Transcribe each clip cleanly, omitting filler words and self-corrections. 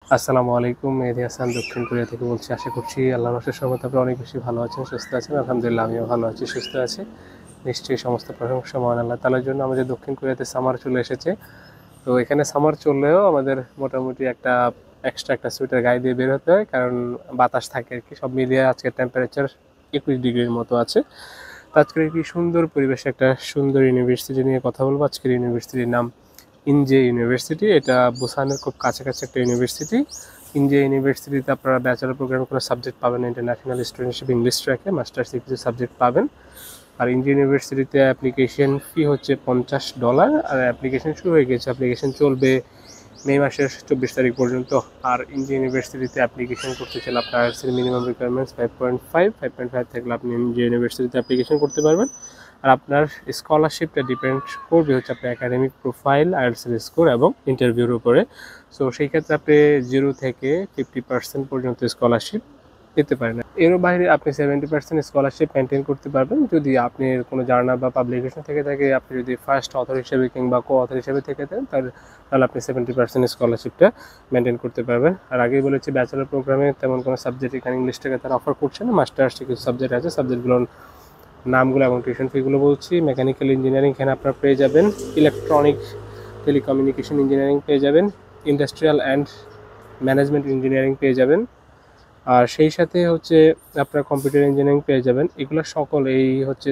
আসসালামু আলাইকুম। মেহেদী হাসান দক্ষিণ কোরিয়া থেকে বলছি। আশা করছি আল্লাহর অশেষ রহমতে আপনি অনেক বেশি ভালো আছেন, সুস্থ আছেন। আলহামদুলিল্লাহ আমিও ভালো আছি, সুস্থ আছি। নিশ্চয়ই সমস্ত প্রশংসা মহান আল্লাহ তাআলার জন্য। আমাদের দক্ষিণ কোরিয়াতে সামার চলে এসেছে। তো এখানে সামার চললেও আমাদের মোটামুটি এক্সট্রা একটা সোয়েটার গায়ে দিয়ে বের হতে হয়, কারণ বাতাস থাকে আর কি। সব মিলিয়ে আজকের টেম্পারেচার 21 ডিগ্রির মতো আছে। তো আজকের একটি সুন্দর পরিবেশে একটা সুন্দর ইউনিভার্সিটি নিয়ে কথা বলবো। আজকের ইউনিভার্সিটির নাম ইনজে ইউনিভার্সিটি। এটা বুসানের খুব কাছাকাছি একটা ইউনিভার্সিটি। ইনজে ইউনিভার্সিটিতে আপনারা ব্যাচেলর প্রোগ্রামে কোনো সাবজেক্ট পাবেন, ইন্টারন্যাশনাল স্টুডেন্টশিপ ইংলিশ ট্র্যাকে মাস্টার্সে কিছু সাবজেক্ট পাবেন। আর ইনজে ইউনিভার্সিটিতে অ্যাপ্লিকেশন ফি হচ্ছে $50। আর অ্যাপ্লিকেশন শুরু হয়ে গেছে, অ্যাপ্লিকেশন চলবে মে মাসের 24 তারিখ পর্যন্ত। আর ইনজে ইউনিভার্সিটিতে অ্যাপ্লিকেশন করতে চাইলে আপনার আর্টসের মিনিমাম রিকোয়ারমেন্টস 5.5 থাকলে আপনি ইনজে ইউনিভার্সিটিতে অ্যাপ্লিকেশন করতে পারবেন। আর আপনার স্কলারশিপটা ডিপেন্ড করবে হচ্ছে আপনার একাডেমিক প্রোফাইল, আইএলটিএস স্কোর এবং ইন্টারভিউর উপরে। সো সেই ক্ষেত্রে আপনি 0 থেকে 50% পর্যন্ত স্কলারশিপ পেতে পারেন। এরও বাইরে আপনি 70% স্কলারশিপ মেনটেন করতে পারবেন যদি আপনি কোনো জার্নাল বা পাবলিকেশন থেকে থাকে। আপনি যদি ফার্স্ট অথর হিসেবে কিংবা কো অথর হিসেবে থেকে থাকেন তাহলে আপনি 70% স্কলারশিপটা মেনটেন করতে পারবেন। আর আগেই বলেছি ব্যাচেলর প্রোগ্রামে তেমন কোনো সাবজেক্ট এখানে ইংলিশ থেকে তারা অফার করছে না। মাস্টার্সে কিছু সাবজেক্ট আছে, সাবজেক্টগুলোর নামগুলো এবং টিউশন ফিগুলো বলছি। মেকানিক্যাল ইঞ্জিনিয়ারিং এখানে আপনারা পেয়ে যাবেন, ইলেকট্রনিক টেলিকমিউনিকেশন ইঞ্জিনিয়ারিং পেয়ে যাবেন, ইন্ডাস্ট্রিয়াল অ্যান্ড ম্যানেজমেন্ট ইঞ্জিনিয়ারিং পেয়ে যাবেন। আর সেই সাথে হচ্ছে আপনার কম্পিউটার ইঞ্জিনিয়ারিং পেয়ে যাবেন। এগুলো সকল এই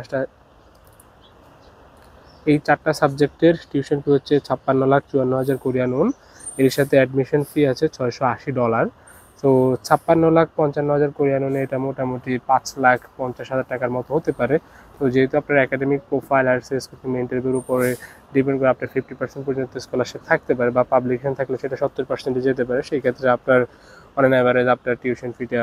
চারটা সাবজেক্টের টিউশন ফি হচ্ছে 56,54,000 কোরিয়ান ওন। এর সাথে অ্যাডমিশন ফি আছে $680। তো 56,55,000 কোরিয়ান ওনে এটা মোটামুটি 5,50,000 টাকার মতো হতে পারে। তো যেহেতু আপনার একাডেমিক প্রোফাইল আর ইন্টারভিউর উপরে ডিপেন্ড করে আপনার 50% পর্যন্ত স্কলারশিপ থাকতে পারে, বা পাবলিকেশন থাকলে সেটা 70% যেতে পারে। সেই ক্ষেত্রে আপনার অন অ্যান অ্যাভারেজ আপনার টিউশন ফিটা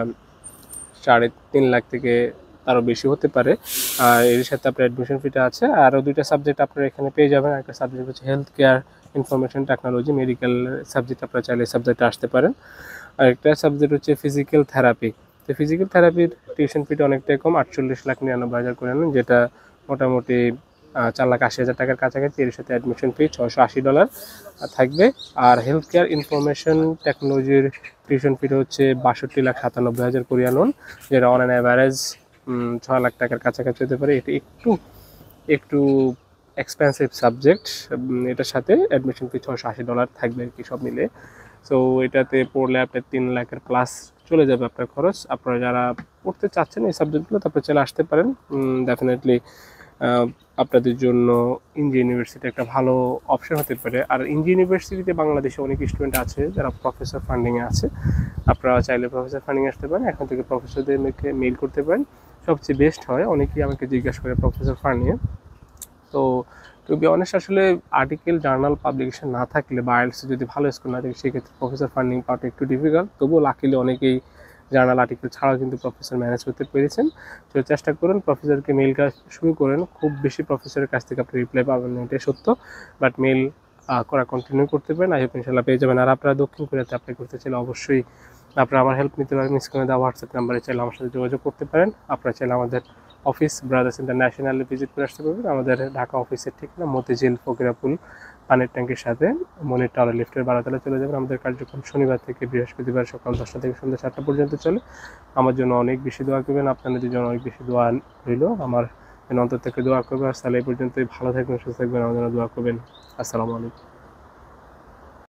3.5 লাখ থেকে আরও বেশি হতে পারে। আর এর সাথে আপনার অ্যাডমিশন ফিটা আছে। আরও 2টা সাবজেক্ট আপনারা এখানে পেয়ে যাবেন। একটা সাবজেক্ট হচ্ছে health care information technology, medical subject. আপনারা চাইলে এই সাবজেক্টে আসতে পারেন। আর একটা সাবজেক্ট হচ্ছে ফিজিক্যাল থেরাপি। তো ফিজিক্যাল থেরাপির টিউশন ফিটা অনেকটাই কম, 48,99,000 করে নেন, যেটা মোটামুটি 4,80,000 টাকার কাছাকাছি। এর সাথে অ্যাডমিশন ফি $680 থাকবে। আর হেলথ কেয়ার ইনফরমেশন টেকনোলজির টিউশন ফিটা হচ্ছে 62,97,000 কোরিয়ান ওন, যেটা অন অ্যান অ্যাভারেজ 6 লাখ টাকার কাছাকাছি হতে পারে। এটা একটু একটু এক্সপেন্সিভ সাবজেক্ট। এটার সাথে অ্যাডমিশন ফি $680 থাকবে আর কি, সব মিলে। সো এটাতে পড়লে আপনার 3 লাখের প্লাস চলে যাবে আপনার খরচ। আপনারা যারা পড়তে চাচ্ছেন এই সাবজেক্টগুলো, তারপরে চলে আসতে পারেন। ডেফিনেটলি আপনাদের জন্য ইনজি ইউনিভার্সিটি একটা ভালো অপশন হতে পারে। আর ইনজি ইউনিভার্সিটিতে বাংলাদেশে অনেক স্টুডেন্ট আছে যারা প্রফেসর ফান্ডিংয়ে আছে। আপনারা চাইলে প্রফেসর ফান্ডিংয়ে আসতে পারেন, এখন থেকে প্রফেসরদেরকে মেইল করতে পারেন। সবচেয়ে বেস্ট হয়, অনেকেই আমাকে জিজ্ঞাসা করে প্রফেসর ফান্ডিংয়ে। তো টু বি অনেস্ট, আসলে আর্টিকেল জার্নাল পাবলিকেশন না থাকলে বা আইএলটিএস যদি ভালো স্কোর না থাকে, সেক্ষেত্রে প্রফেসর ফান্ডিং পাওয়াটা একটু ডিফিকাল্ট। তবুও লাকিলি অনেকেই জার্নাল আর্টিকেল ছাড়াও কিন্তু প্রফেসর ম্যানেজ করতে পেরেছেন। তো চেষ্টা করুন, প্রফেসরকে মেইল করা শুরু করেন। খুব বেশি প্রফেসরের কাছ থেকে আপনি রিপ্লাই পাবেন না, এটাই সত্য, বাট মেইল করা কন্টিনিউ করতে পারেন। আই হোপ ইনশাল্লাহ পেয়ে যাবেন। আর আপনারা দক্ষিণ কোরিয়াতে অ্যাপ্লাই করতে চাইলে অবশ্যই আপনারা আমার হেল্প নিতে পারেন। স্ক্রিনে দেওয়া হোয়াটসঅ্যাপ নাম্বারে চাইলে আমার সাথে যোগাযোগ করতে পারেন। আপনারা চাইলে আমাদের অফিস ব্রাদার্স ইন্টারন্যাশনালে ভিজিট করে আসতে পারবেন। আমাদের ঢাকা অফিসের ঠিকানা মতিঝিল ফকিরাপুল পানির ট্যাঙ্কির সাথে মনির টাওয়ার লিফটের 12তলায় চলে যাবেন। আমাদের কার্যক্রম শনিবার থেকে বৃহস্পতিবার সকাল 10টা থেকে সন্ধ্যা 7টা পর্যন্ত চলে। আমার জন্য অনেক বেশি দোয়া করবেন, আপনাদের জন্য অনেক বেশি দোয়া রইল। আমার অন্তর থেকে দোয়া করবেন। আর তাহলে এই পর্যন্তই, ভালো থাকবেন, সুস্থ থাকবেন, আমার জন্য দোয়া করবেন। আসসালামু আলাইকুম।